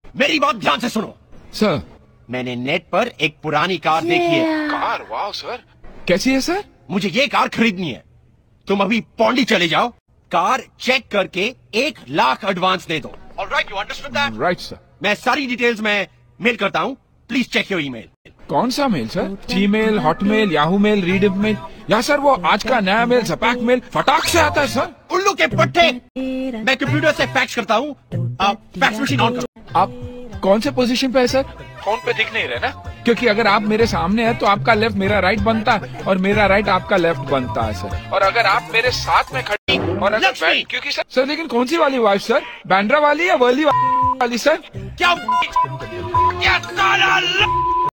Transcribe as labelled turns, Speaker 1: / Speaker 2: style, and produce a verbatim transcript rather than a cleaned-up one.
Speaker 1: मेरी बात ध्यान से सुनो
Speaker 2: सर।
Speaker 1: मैंने नेट पर एक पुरानी कार देखी है।
Speaker 2: कार? वाह सर, कैसी है सर?
Speaker 1: मुझे ये कार खरीदनी है। तुम अभी पौंडी चले जाओ, कार चेक करके एक लाख एडवांस दे दो। Alright, you understand that?
Speaker 2: Right sir.
Speaker 1: मैं सारी डिटेल्स में मेल करता हूँ, प्लीज चेक योर ईमेल।
Speaker 2: कौन सा mail sir? Gmail, Hotmail, Yahoo mail, Rediff mail, या सर वो आज का नया मेल जपैक मेल फटाक से आता है सर?
Speaker 1: उल्लू के पट्टे, मैं कंप्यूटर से फैक्स करता हूँ। आप फैक्स मशीन ऑन करो।
Speaker 2: आप कौन से पोजीशन पे है सर? फोन पे दिख नहीं रहे ना, क्योंकि अगर आप मेरे सामने हैं तो आपका लेफ्ट मेरा राइट बनता है और मेरा राइट आपका लेफ्ट बनता है सर। और अगर आप मेरे साथ में खड़ी और अगर बैठ, क्योंकि सर सर लेकिन कौन सी वाली वाइफ सर? बैंड्रा वाली या वर्ली वाली सर?
Speaker 1: क्या, क्या